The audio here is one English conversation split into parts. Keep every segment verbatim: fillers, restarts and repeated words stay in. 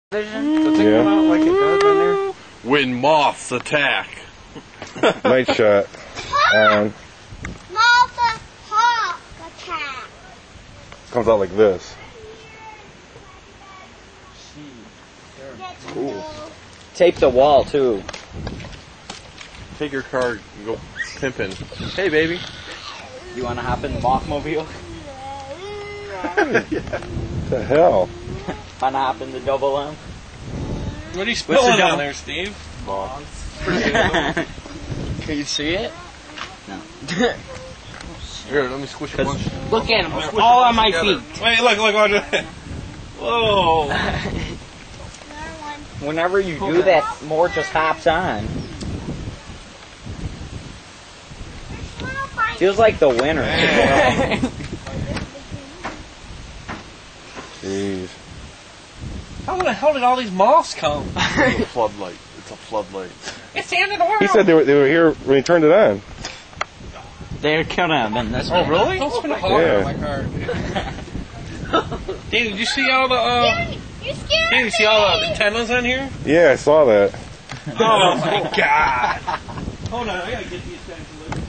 Vision? The thing come out like it does in there? When moths attack. Night shot. Um, Moth hawk attack. comes out like this. Cool. Tape the wall too. Take your car and go pimping. Hey, baby. You want to hop in the Mothmobile? What the hell? Want to hop in the double M? What are you What's spilling the on double- there, Steve? Can you see it? No. Here, let me squish a bunch. Look at them, they're all on my feet. Wait, look, look, watch it. Whoa. Whenever you do that, more just hops on. Feels like the winter. Jeez. How the hell did all these moths come? It's a floodlight. It's a floodlight. It's the end of the world. He said they were, they were here when he turned it on. They could have been this Oh, way. really? Don't spin it hard Yeah. on my car. Danny, did you see all the, uh... You scared Danny, me. see all the antennas on here? Yeah, I saw that. Oh, my God. Hold on, I gotta get these guys to look.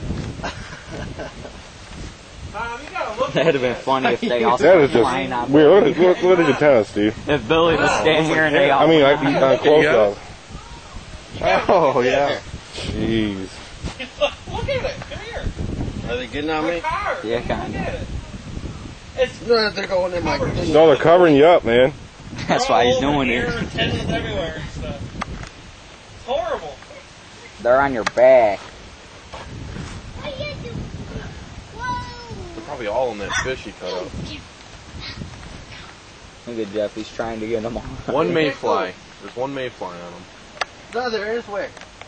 Um, you gotta look. That'd have been funny if they all That is started flying just out. weird. Look at, look, look at the antenna, Steve. If Billy was standing here and they all... I mean, like on close Yeah. up. Oh, yeah. Jeez. Look, look at it. Come here. Are they getting on My me? car. Yeah, Look kinda. at it. It's No, they're going in my thing. No, they're covering you up, man. That's why he's all over doing here, it. antennas everywhere and stuff. It's horrible. They're on your back. What are you doing? Whoa. They're probably all in that fish he cut up. Look at Jeff, he's trying to get them all. One mayfly. There's one mayfly on him. No, there is where.